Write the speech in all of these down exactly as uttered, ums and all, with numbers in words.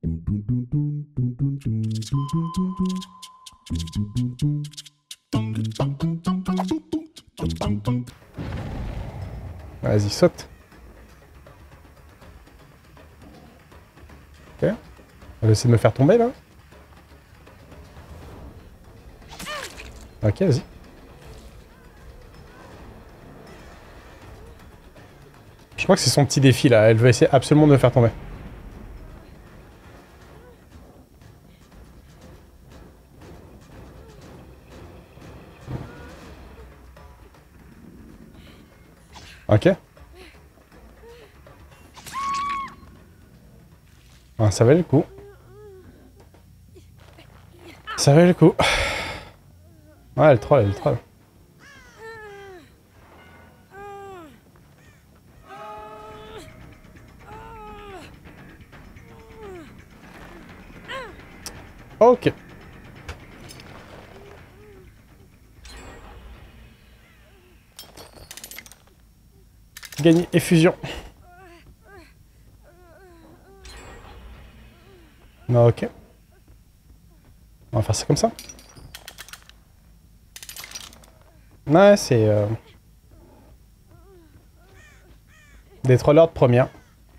Vas-y, saute. Ok. Elle va essayer de me faire tomber, là. Ok, vas-y. Je crois que c'est son petit défi, là. Elle veut essayer absolument de me faire tomber. Ok. Ah, ça valait le coup. Ça valait le coup. Ouais, elle troll, elle troll. Ok. Gagné effusion. Ok. On va faire ça comme ça. Ouais, c'est... Euh... des trollers de première.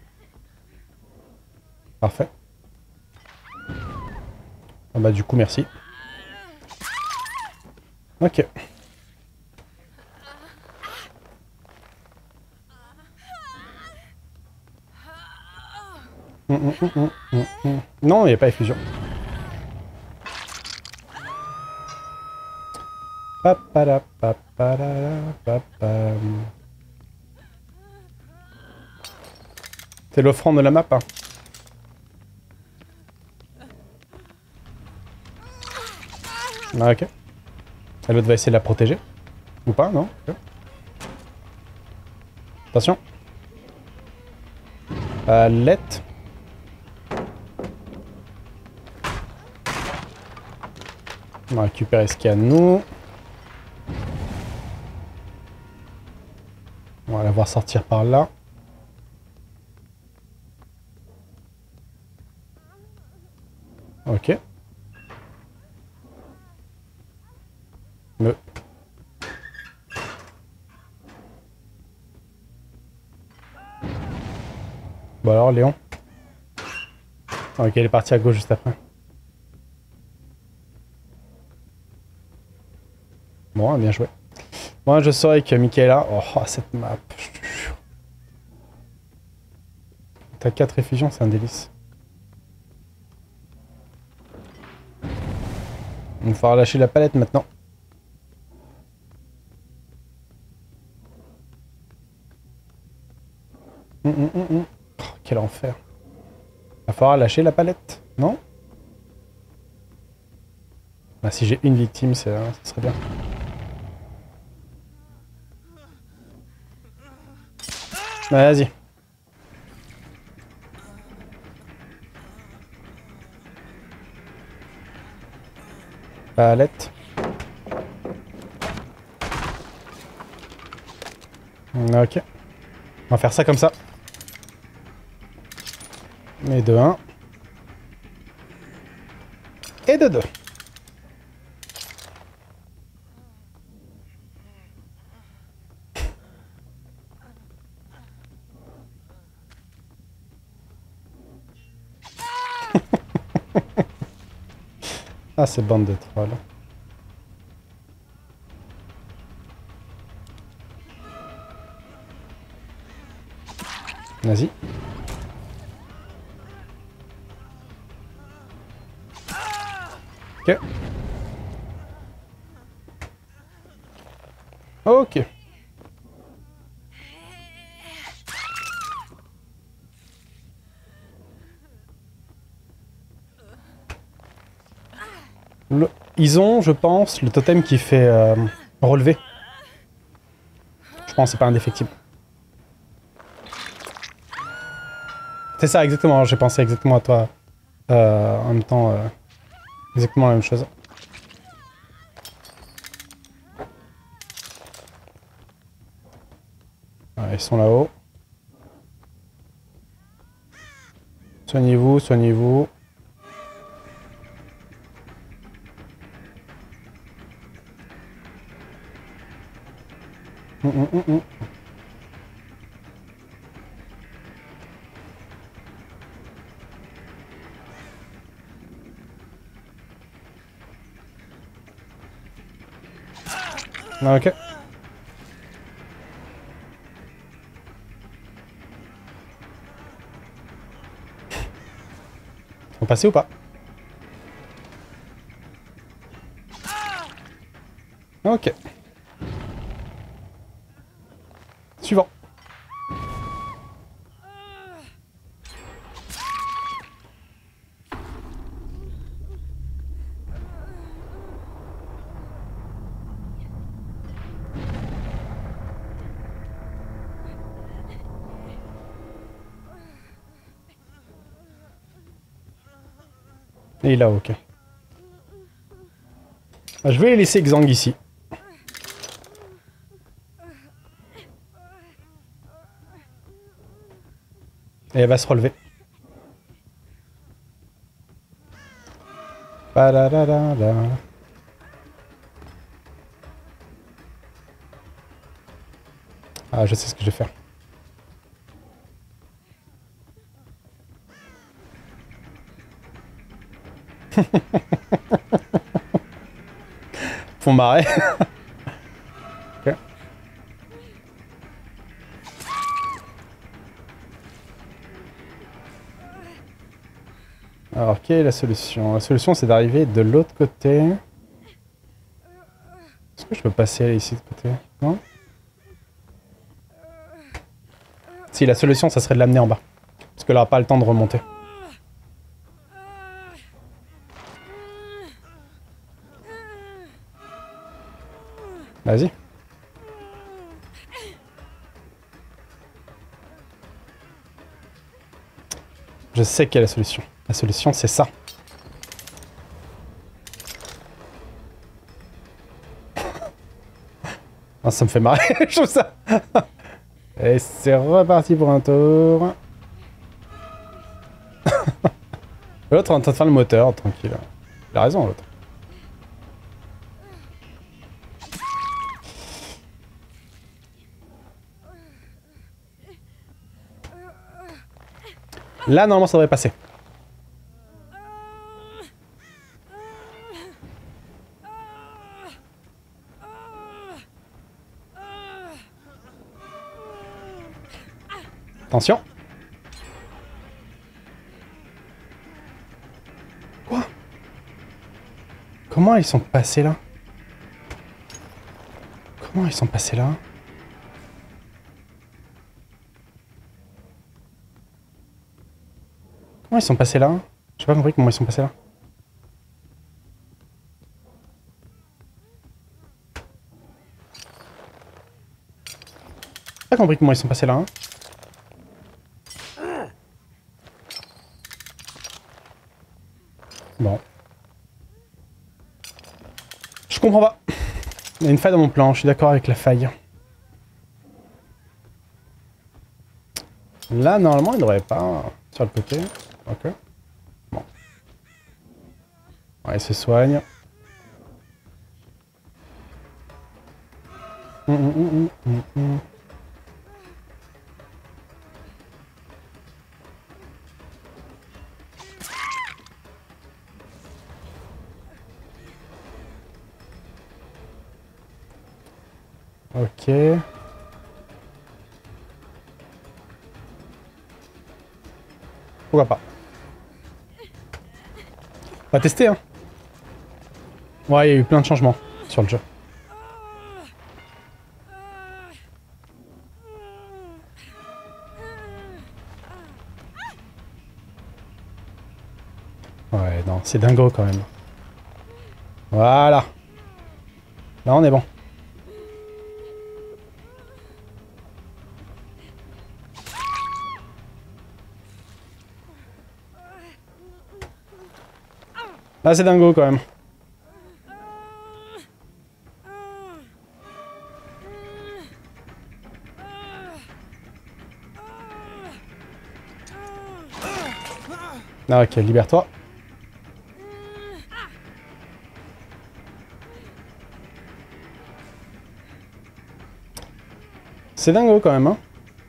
Parfait. Ah bah du coup, merci. Ok. Mm, mm, mm, mm, mm. Non, il n'y a pas effusion. C'est l'offrande de la map. Hein. Ah, ok. L'autre va essayer de la protéger. Ou pas, non okay. Attention. Palette. On va récupérer ce qu'il y a de nous. On va la voir sortir par là. Ok. Me. Bon alors, Léon. Ok, elle est partie à gauche juste après. Bon, bien joué. Moi, je saurais que Michaela... Oh, cette map. T'as quatre effusions, c'est un délice. Il va falloir lâcher la palette maintenant. Hum, hum, hum, hum. Oh, quel enfer. Il va falloir lâcher la palette, non? Bah, si j'ai une victime, ça serait bien. Vas-y. Palette. Ok. On va faire ça comme ça. Et de un. Et de deux. Ah, c'est bande de trolls. Vas-y. Ok. Ok. Le... Ils ont, je pense, le totem qui fait euh, relever. Je pense que c'est pas indéfectible. C'est ça, exactement. J'ai pensé exactement à toi. Euh, en même temps, euh, exactement la même chose. Ouais, ils sont là-haut. Soignez-vous, soignez-vous. Mm, mm, mm, mm. Ah, ok. On passait ou pas? Ok. Suivant. Et là, ok. Je vais laisser Xang ici. Et elle va se relever. Ba-da-da-da-da. Ah, je sais ce que je vais faire. Font marrer. Ok. Alors, quelle est la solution? La solution, c'est d'arriver de l'autre côté. Est-ce que je peux passer ici de côté? Non? Si, la solution, ça serait de l'amener en bas. Parce que là, on n'a pas le temps de remonter. Vas-y. Je sais quelle est la solution. La solution, c'est ça. Ah, ça me fait marrer, je trouve ça. Et c'est reparti pour un tour. L'autre est en train de faire le moteur, tranquille. Il a raison, l'autre. Là, normalement, ça devrait passer. Attention. Quoi? Comment ils sont passés là? Comment ils sont passés là? Comment ils sont passés là? J'ai pas compris comment ils sont passés là. J'ai pas compris comment ils sont passés là. Hein. Bon. Je comprends pas. Il y a une faille dans mon plan, je suis d'accord avec la faille. Là, normalement, il devrait pas... Sur le côté. Ok. Bon. Ouais, il se soigne. Hum, hum, hum, hum, hum. Ok. Pourquoi pas? On va tester, hein. Ouais, il y a eu plein de changements sur le jeu. Ouais, non, c'est dingo quand même. Voilà. Là, on est bon. Là, c'est dingo quand même. Ah, ok, libère-toi. C'est dingo quand même, hein.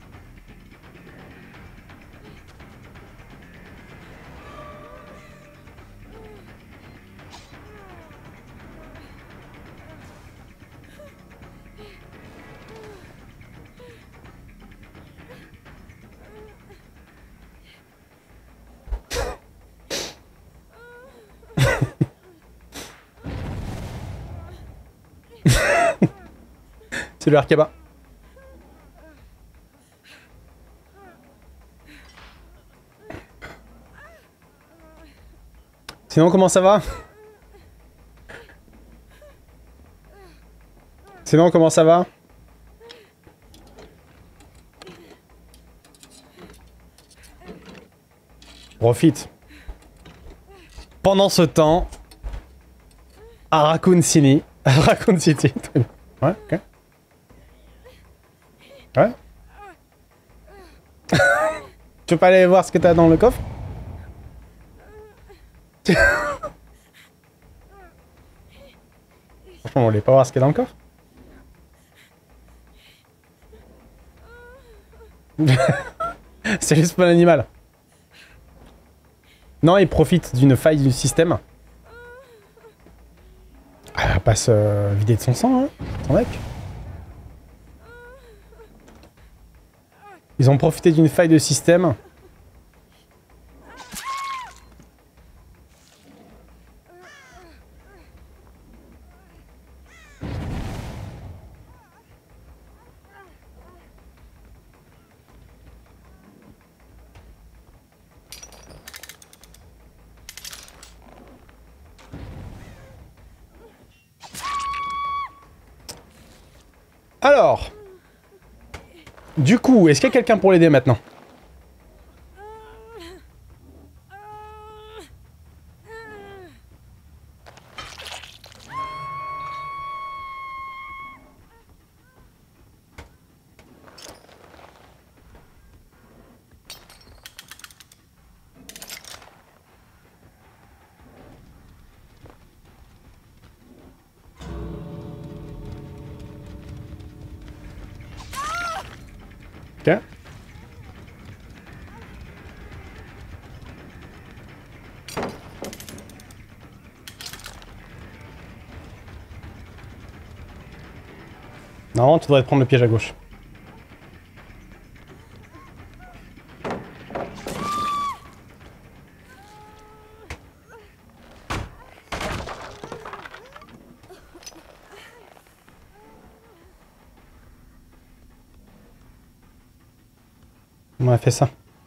C'est le Arkaba. Sinon, comment ça va? Sinon, comment ça va? Profite. Pendant ce temps, à Raccoon City. À Raccoon City. Ouais, ok. Ouais. Tu veux pas aller voir ce que t'as dans le coffre? Franchement, on voulait pas voir ce qu'il y a dans le coffre. C'est juste pas l'animal. Non, il profite d'une faille du système. Elle va pas se vider de son sang, hein, ton mec. Ils ont profité d'une faille de système. Alors, du coup, est-ce qu'il y a quelqu'un pour l'aider maintenant? Ok. Normalement, tu devrais prendre le piège à gauche. On a fait ça.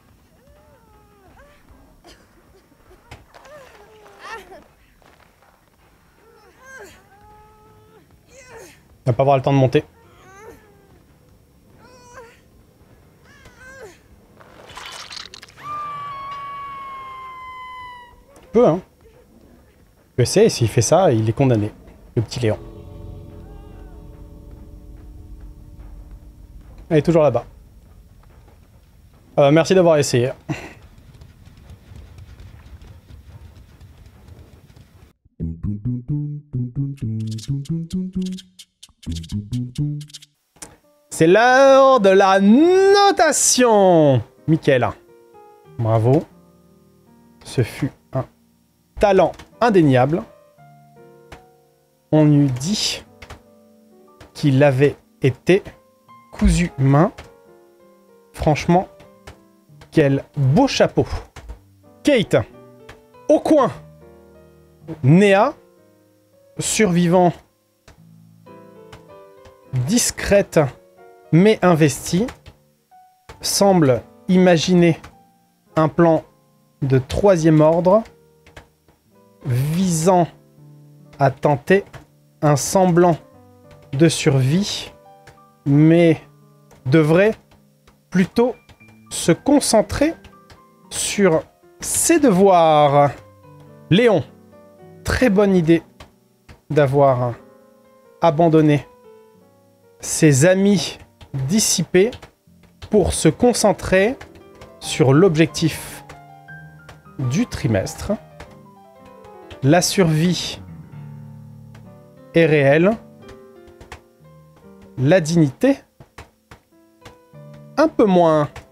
On va pas avoir le temps de monter. Tu peux, hein. Tu peux essayer, s'il fait ça, il est condamné. Le petit Léon. Elle est toujours là-bas. Euh, merci d'avoir essayé. C'est l'heure de la notation. Mickaël. Bravo. Ce fut un talent indéniable. On eût dit qu'il avait été cousu main. Franchement, quel beau chapeau. Kate, au coin. Néa, survivant, discrète mais investie, semble imaginer un plan de troisième ordre visant à tenter un semblant de survie, mais devrait plutôt se concentrer sur ses devoirs. Léon, très bonne idée d'avoir abandonné ses amis dissipés pour se concentrer sur l'objectif du trimestre. La survie est réelle. La dignité un peu moins.